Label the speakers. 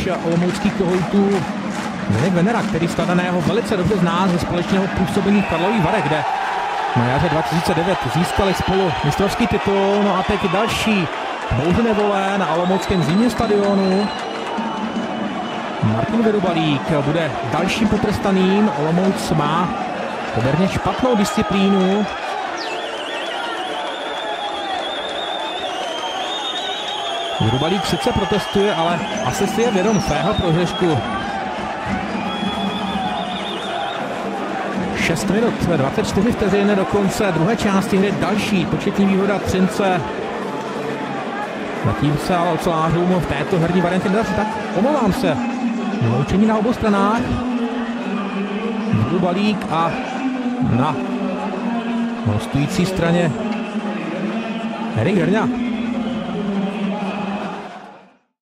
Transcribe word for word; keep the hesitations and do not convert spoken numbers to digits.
Speaker 1: hráč olomouckých kohoutů Zdeněk Venera, který Skladaného velice dobře zná ze společného působení v Karlových Varech, kde na jaře dva tisíce devět získali spolu mistrovský titul. No a teď další bouře nevole na olomouckém zimním stadionu. Martin Vyrubalík bude dalším potrestaným. Olomouc má poměrně špatnou disciplínu. Vyrubalík sice protestuje, ale asi si je vědom svého prohřešku. šest minut, dvacet čtyři vteřin do konce druhé části hry, další početní výhoda Třince. Zatím se ale ocelářům v této herní variantě nedaří, tak omlouvám se. Vyloučení na obou stranách. Vyrubalík a na hostující straně Erik Herňa.